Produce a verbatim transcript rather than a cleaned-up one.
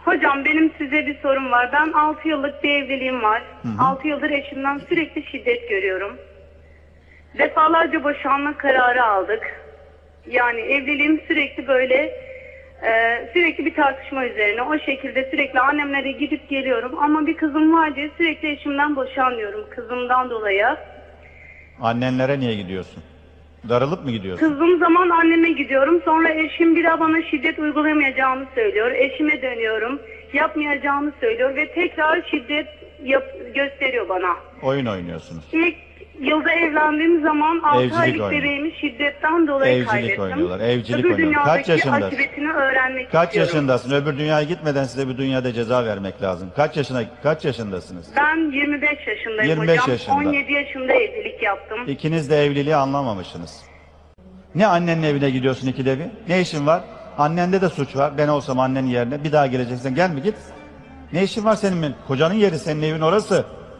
Hocam benim size bir sorum var. Ben altı yıllık bir evliliğim var. altı yıldır eşimden sürekli şiddet görüyorum. Defalarca boşanma kararı aldık. Yani evliliğim sürekli böyle e, sürekli bir tartışma üzerine. O şekilde sürekli annemlere gidip geliyorum. Ama bir kızım var diye sürekli eşimden boşanmıyorum. Kızımdan dolayı. Annenlere niye gidiyorsun? Darılıp mı gidiyorsun? Kızdığım zaman anneme gidiyorum. Sonra eşim bir daha bana şiddet uygulamayacağını söylüyor. Eşime dönüyorum. Yapmayacağını söylüyor ve tekrar şiddet yap gösteriyor bana. Oyun oynuyorsunuz. İlk yılda evlendiğim zaman altı Evcilik aylık oynuyor. bebeğimi şiddetten dolayı Evcilik kaybettim. oynuyorlar, evcilik Öbür oynuyorlar. Kaç dünyadaki yaşındasın? akıbetini öğrenmek Kaç istiyorum. yaşındasın? Öbür dünyaya gitmeden size bir dünyada ceza vermek lazım. Kaç yaşına kaç yaşındasınız? Ben yirmi beş yaşındayım yirmi beş hocam. yaşında. on yedi yaşında evlilik yaptım. İkiniz de evliliği anlamamışsınız. Ne annenin evine gidiyorsun ikide bir? Ne işin var? Annende de suç var. Ben olsam annenin yerine bir daha geleceksen gel mi git. Ne işin var senin? Kocanın yeri, senin evin orası.